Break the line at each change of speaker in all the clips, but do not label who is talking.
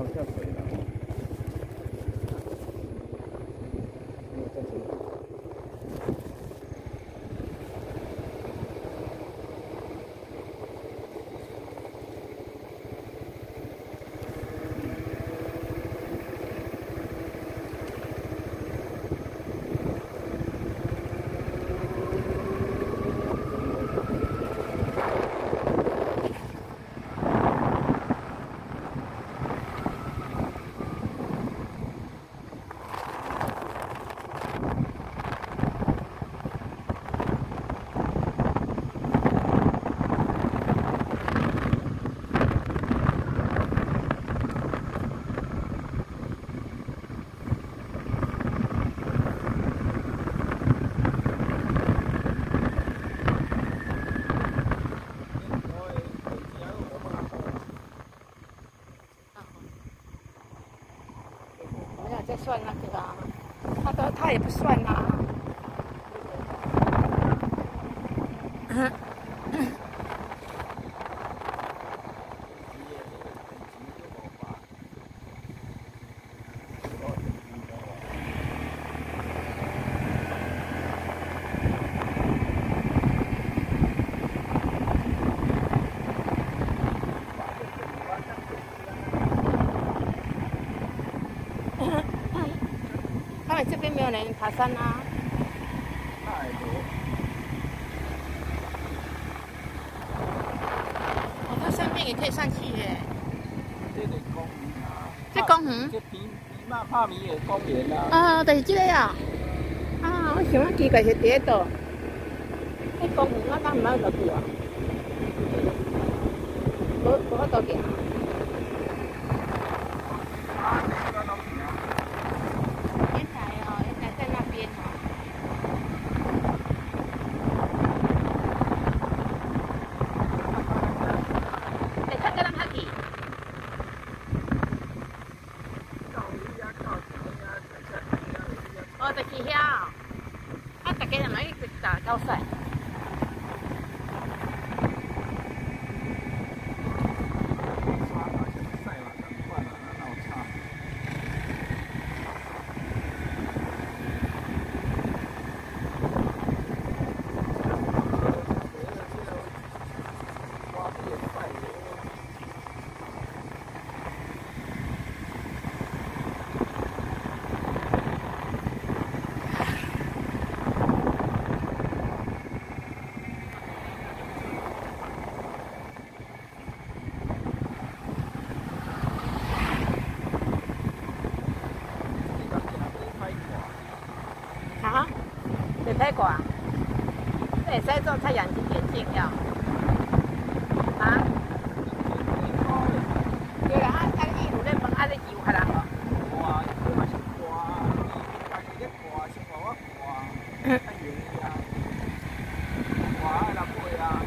下水了。
在算那个啊，他也不算啊。他们这边没有人爬山啊。哦，它上面也可以上去耶。
这个公园啊。
这公园？
这比马帕米尔公园啊。
啊，就是这个啊。啊，我想讲奇怪是伫倒。迄公园我敢唔捌落去啊？无法度行。哦，就是遐哦，啊，大家人咪去打高赛。啊？袂歹挂，这会使做太阳眼镜了。啊？对啦，伊有咧问，咧游客人哦。
挂，伊嘛是挂，伊家己咧挂，先话我挂，太容易啊，挂爱来买啊。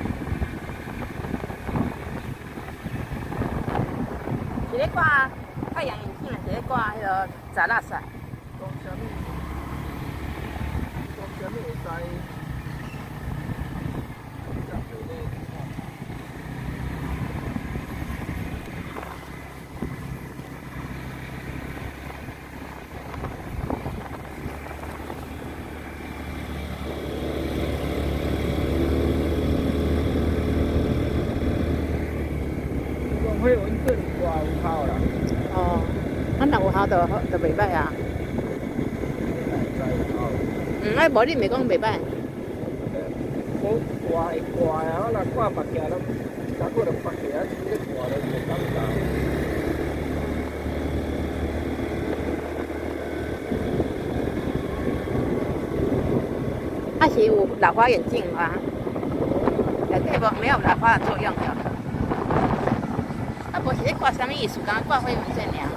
是咧挂太阳眼镜，是咧挂迄个杂垃圾。
讲啥物？讲啥物会使？迄文字挂有效啦。
哦，啊，若有效就袂歹啊。啊，无你咪讲袂歹。
我挂会挂啊，我若挂别件，咱过来别件，直接挂了就感觉。
啊是有老花眼镜吗？内底无没有老花的作用的。啊，无是咧挂啥物意思？敢挂灰纹线尔。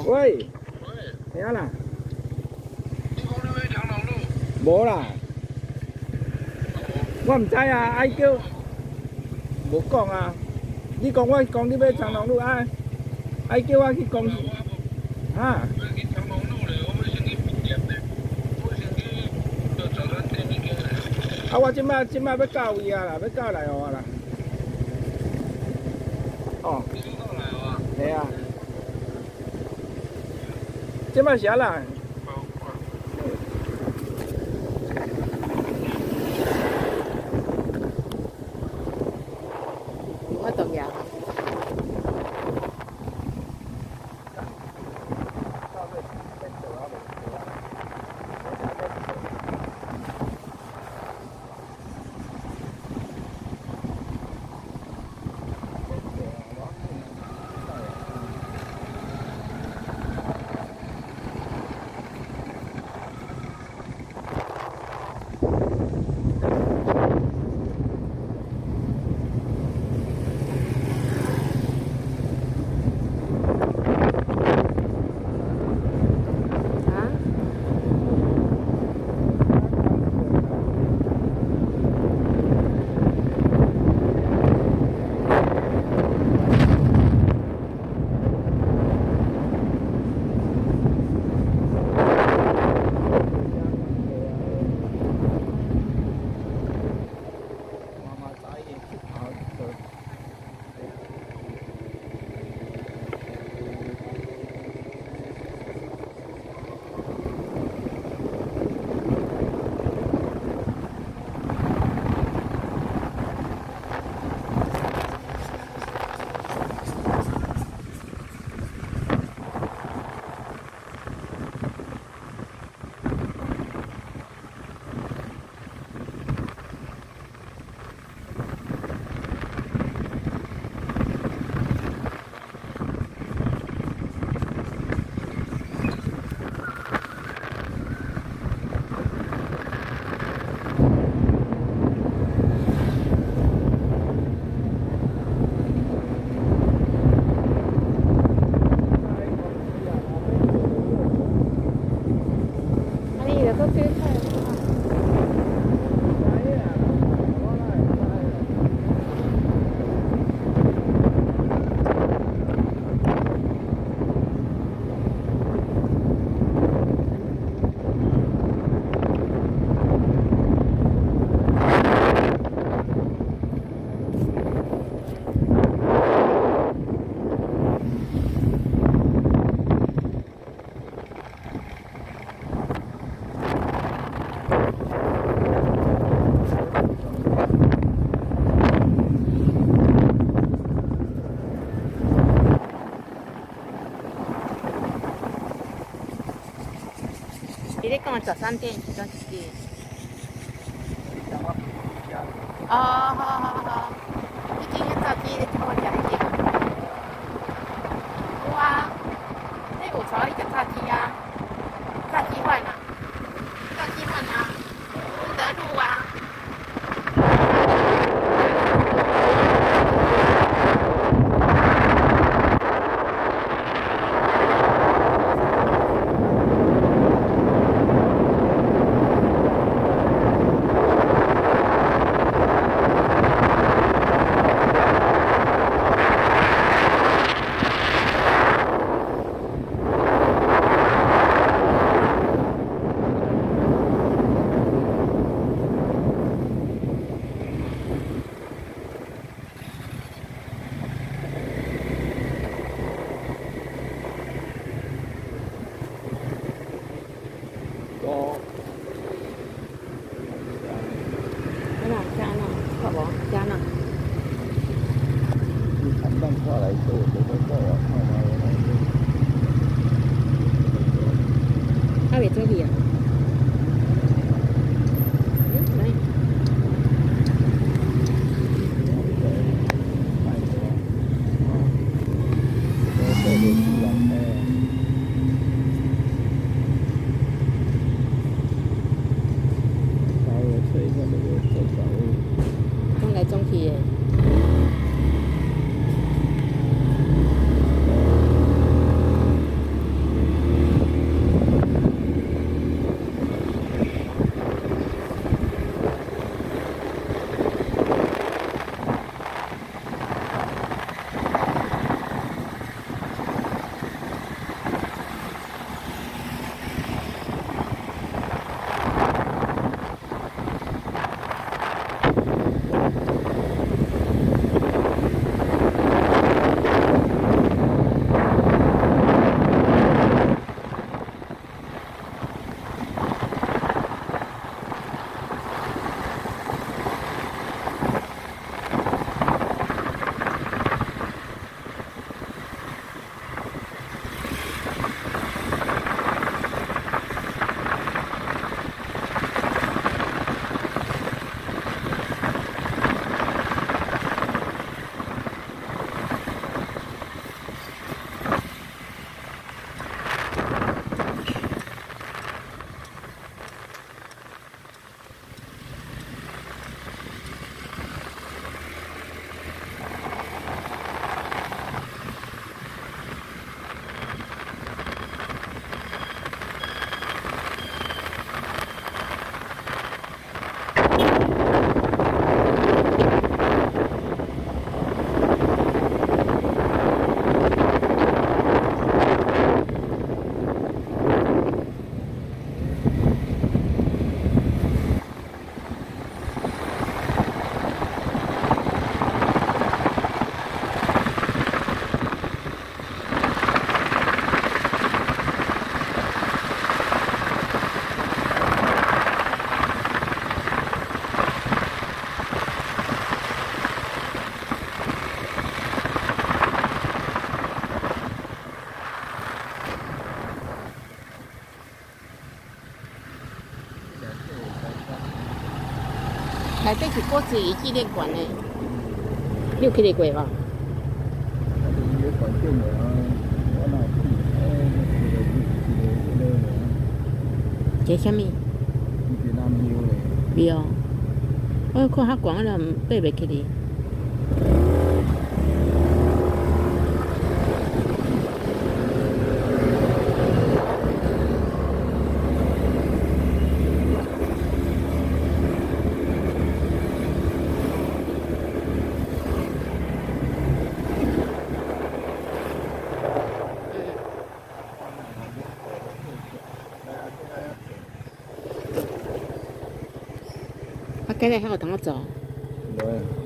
喂，会啊啦？
你讲你要长隆路？
无啦，我唔知啊，爱叫无讲啊。你讲我讲你要长隆路啊，爱叫我去讲啊。
我去长隆路咧，我要先去店咧，我先去到早餐店那边咧。
啊，我即摆要到位啊啦，要到来哦啦。哦。
你到来啊？
系啊。即摆是啊啦。
我动摇。你咧讲早餐店是怎一间？哦，好好好，你今天早起咧跟我食迄间？有啊，你有带我去食炸鸡啊？炸鸡饭啊？炸鸡饭啊？福德路啊？ 内底是国际纪念馆呢，你有去哩过无？
伊个环境啊，我哪去？
这什么？
伊是南庙嘞。
庙，我看较悬，我就爬袂起哩。啊，今日还有通走。
对。